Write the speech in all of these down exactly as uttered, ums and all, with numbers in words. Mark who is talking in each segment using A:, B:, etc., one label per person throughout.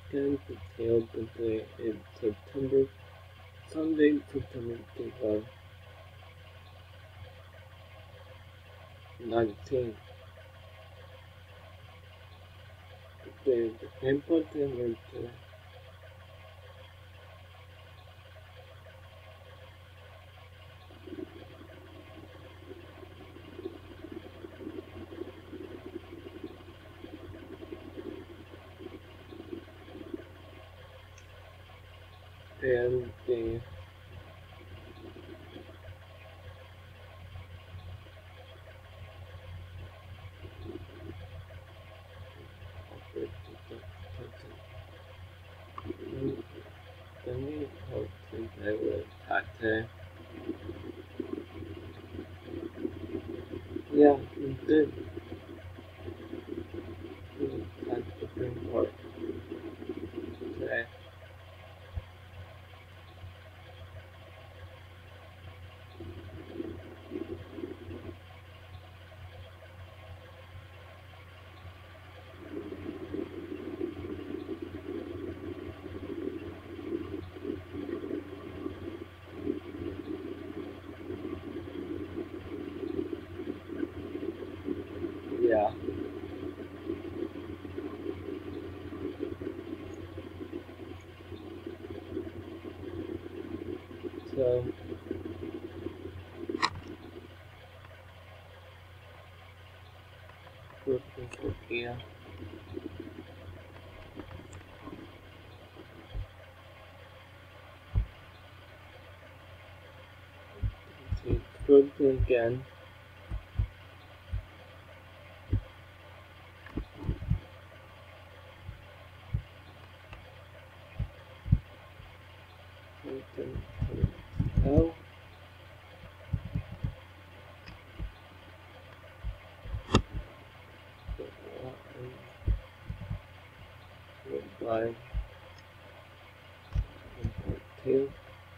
A: Can detail the day in September, Sunday, September twenty-fifth, nineteen. The important word and the the need of the will factor. Yeah, the that's the Supreme Court today. Yeah. So yeah. It's good again. Oh. Goodbye. Import two.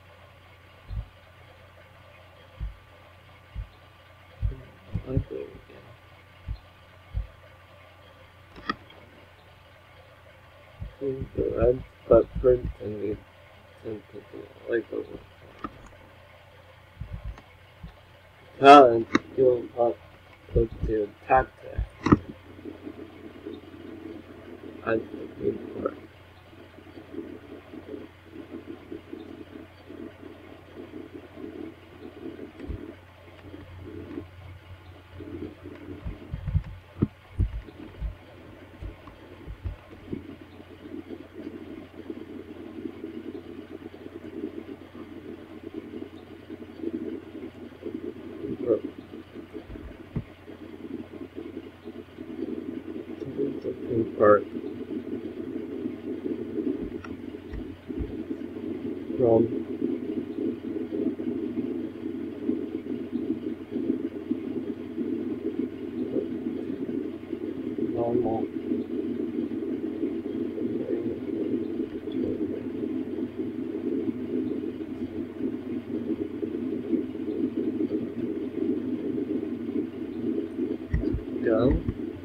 A: Library again. Change the red footprint and we send to the Lego one. Talent you'll not put to tactic. And import. Import. Import. From normal. Go.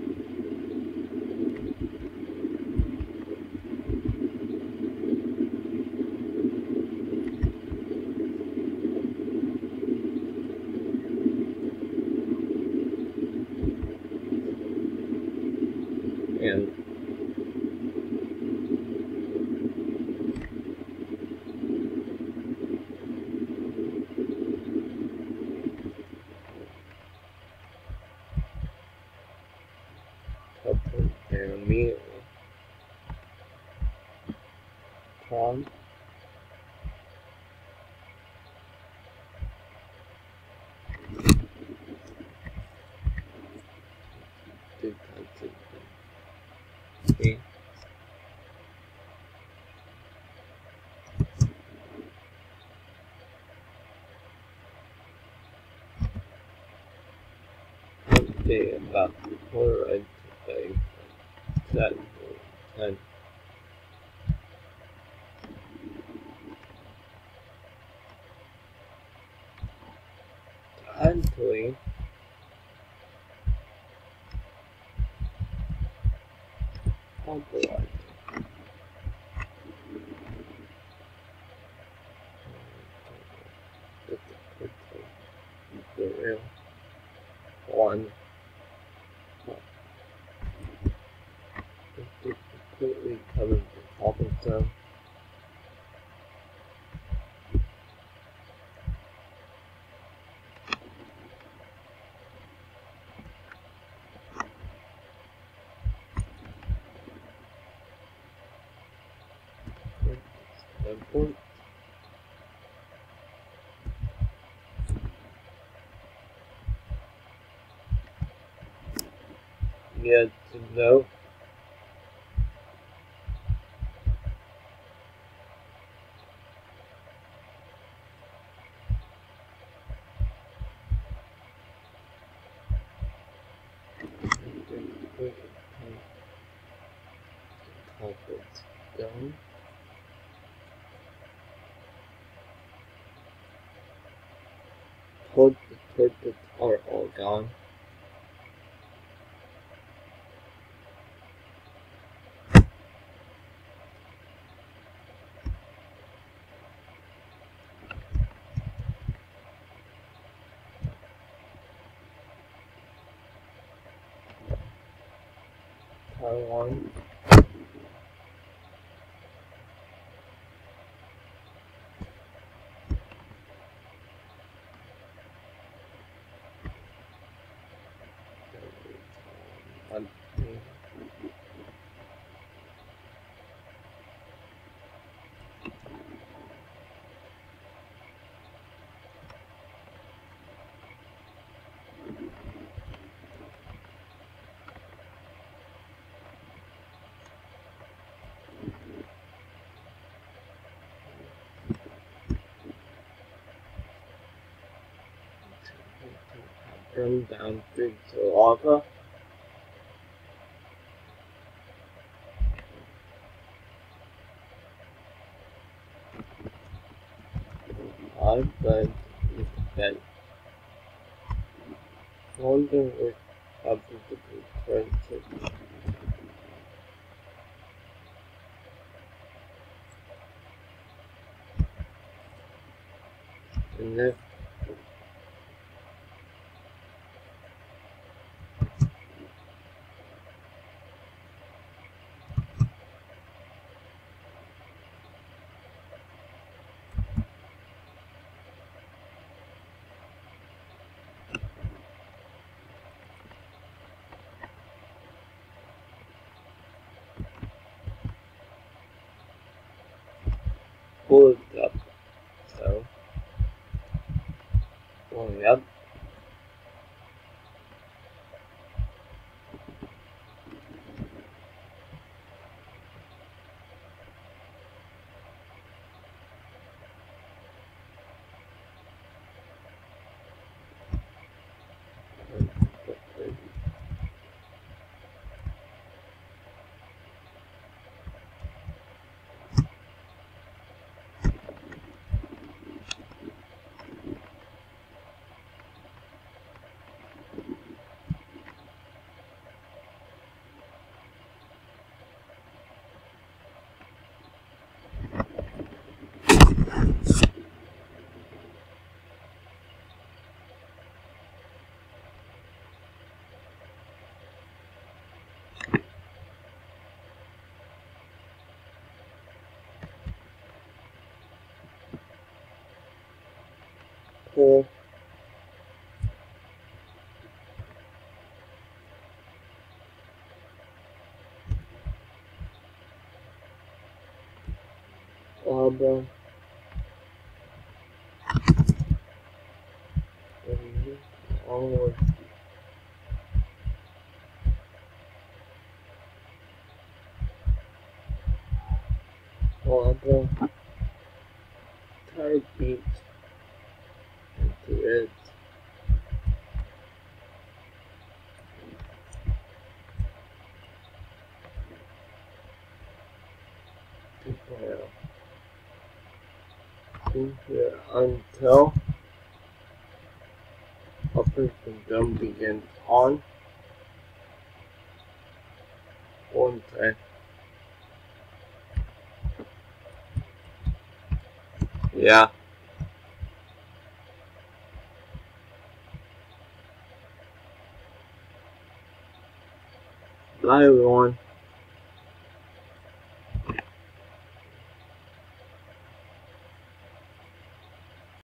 A: And open there immediately. From two times three. Okay, about four right today. Seven, ten. Actually, I'll go right. completely covered the cobblestone. Airport. Yeah, to know. Culprits done. Hold the turtlets are all gone. Taiwan. Um, Burn down big to lava. I bet is that wonder what happened to the friendship. And that pull it up. So pulling up. Pull. Lava. And all lava. Tired beach. Into it. People in here until operation drum begins on one time. Yeah. Bye everyone.